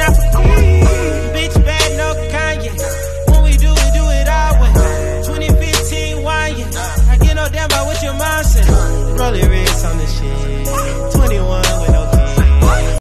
Bitch bad, no Kanye. When we do it our way. 2015 wine, yeah. I get no damn about what your mom said. Rolling wrist on the shit.